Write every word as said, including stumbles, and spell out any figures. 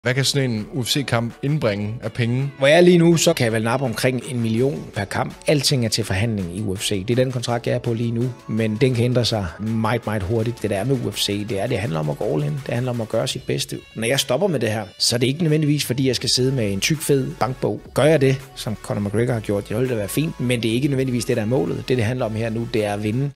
Hvad kan sådan en U F C-kamp indbringe af penge? Hvor jeg er lige nu, så kan jeg vel nappe omkring en million per kamp. Alting er til forhandling i U F C. Det er den kontrakt, jeg er på lige nu, men den kan ændre sig meget, meget hurtigt. Det der er med U F C, det er, det handler om at gå all in. Det handler om at gøre sit bedste. Når jeg stopper med det her, så er det ikke nødvendigvis, fordi jeg skal sidde med en tyk, fed bankbog. Gør jeg det, som Conor McGregor har gjort, det vil da være fint, men det er ikke nødvendigvis det, der er målet. Det, det handler om her nu, det er at vinde.